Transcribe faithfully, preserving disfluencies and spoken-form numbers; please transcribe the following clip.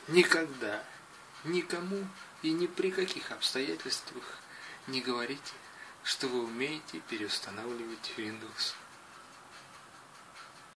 никогда никому и ни при каких обстоятельствах не говорите, что вы умеете переустанавливать Windows.